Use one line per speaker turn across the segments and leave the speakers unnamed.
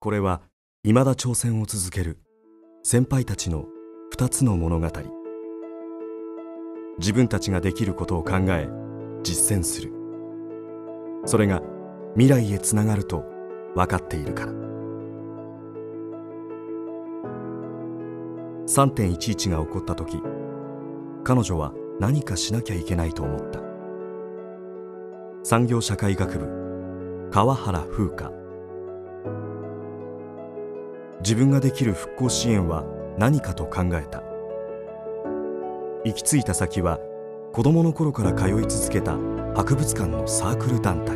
これは未だ挑戦を続ける先輩たちの2つの物語。自分たちができることを考え実践する。それが未来へつながると分かっているから。3.11 が起こった時、彼女は何かしなきゃいけないと思った。産業社会学部川原風花。自分ができる復興支援は何かと考えた。行き着いた先は子供の頃から通い続けた博物館のサークル団体。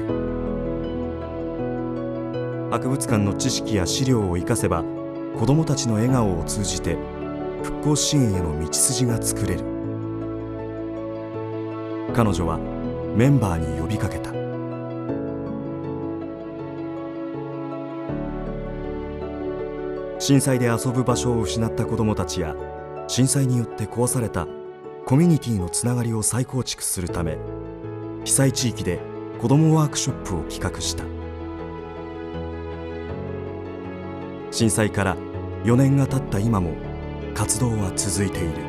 博物館の知識や資料を生かせば子供たちの笑顔を通じて復興支援への道筋が作れる。彼女はメンバーに呼びかけた。震災で遊ぶ場所を失った子どもたちや震災によって壊されたコミュニティのつながりを再構築するため、被災地域で子どもワークショップを企画した。震災から4年が経った今も活動は続いている。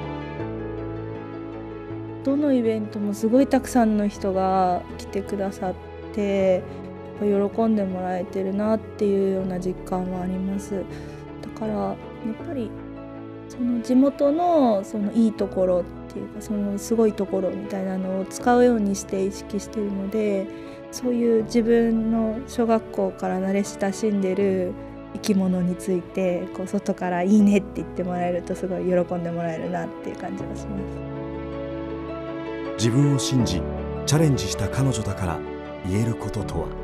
どのイベントもすごいたくさんの人が来てくださって喜んでもらえてるなっていうような実感はあります。だからやっぱりその地元のそのいいところっていうか、そのすごいところみたいなのを使うようにして意識しているので、そういう自分の小学校から慣れ親しんでる生き物についてこう外からいいねって言ってもらえるとすごい喜んでもらえるなっていう感じがします。
自分を信じチャレンジした彼女だから言えることとは。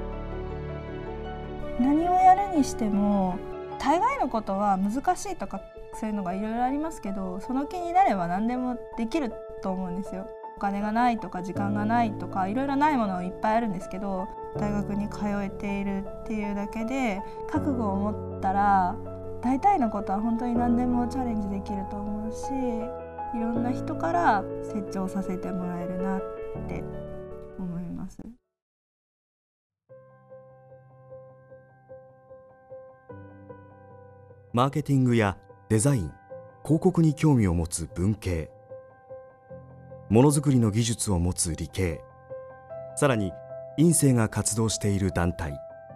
何をやるにしても大概のことは難しいとかそういうのがいろいろありますけど、その気になれば何でもできると思うんですよ。お金がないとか時間がないとかいろいろないものいっぱいあるんですけど、大学に通えているっていうだけで覚悟を持ったら大体のことは本当に何でもチャレンジできると思うし、いろんな人から成長させてもらえるなって思います。
マーケティングやデザイン、広告に興味を持つ文系、ものづくりの技術を持つ理系、さらに院生が活動している団体。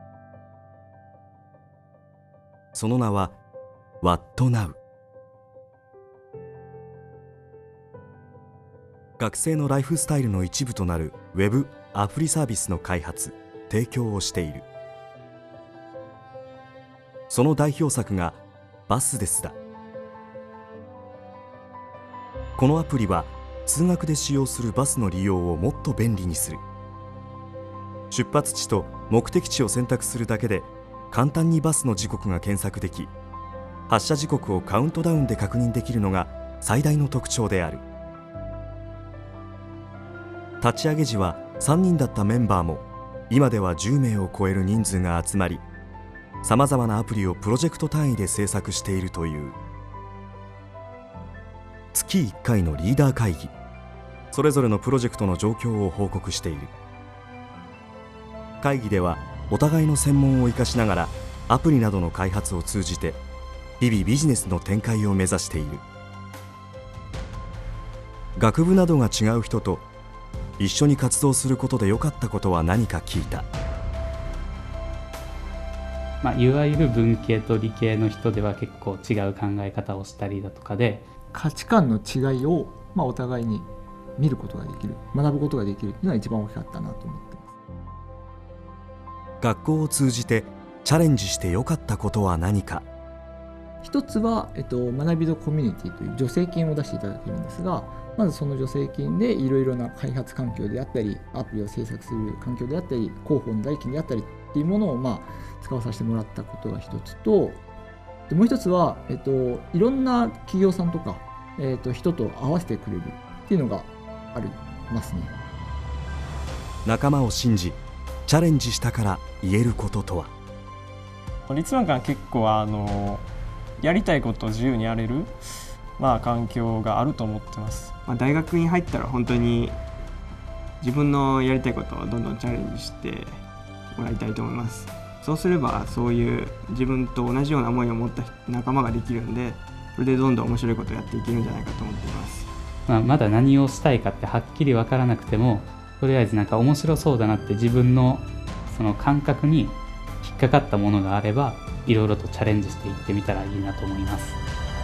その名は What Now。 学生のライフスタイルの一部となるウェブ・アプリサービスの開発・提供をしている。その代表作がバスですだ。このアプリは通学で使用するバスの利用をもっと便利にする。出発地と目的地を選択するだけで簡単にバスの時刻が検索でき、発車時刻をカウントダウンで確認できるのが最大の特徴である。立ち上げ時は3人だったメンバーも今では10名を超える人数が集まり、さまざまなアプリをプロジェクト単位で制作しているという。月1回のリーダー会議、それぞれのプロジェクトの状況を報告している。会議ではお互いの専門を生かしながらアプリなどの開発を通じて日々ビジネスの展開を目指している。学部などが違う人と一緒に活動することで良かったことは何か聞いた。
いわゆる文系と理系の人では結構違う考え方をしたりだとかで、
価値観の違いを、お互いに見ることができる、学ぶことができるというのが一番大きかったなと思っています。
学校を通じてチャレンジして良かったことは何か。
一つは、学びのコミュニティという助成金を出していただけるんですが、まずその助成金でいろいろな開発環境であったり、アプリを制作する環境であったり、広報の代金であったりっていうものを使わさせてもらったことが一つと、でもう一つは、いろんな企業さんとか、人と合わせてくれるっていうのがありますね。
仲間を信じチャレンジしたから言えることとは。
立命館は結構やりたいことを自由にやれる、環境があると思ってます。
大学に入ったら本当に自分のやりたいことをどんどんチャレンジしてもらいたいと思います。 そうすればそういう自分と同じような思いを持った仲間ができるんで、それでどんどん面白いことをやっていけるんじゃないかと思っています。
まだ何をしたいかってはっきり分からなくても、とりあえずなんか面白そうだなって自分のその感覚に引っかかったものがあれば、いろいろとチャレンジしていってみたらいいなと思います。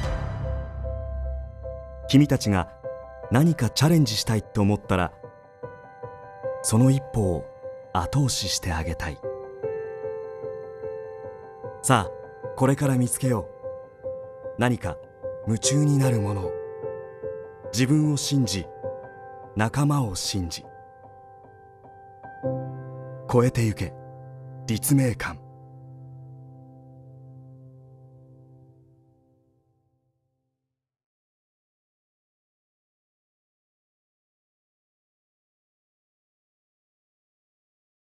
君たちが何かチャレンジしたいと思ったら、その一歩を後押ししてあげたい。さあ、これから見つけよう。何か夢中になるものを。自分を信じ、仲間を信じ。超えてゆけ、立命館。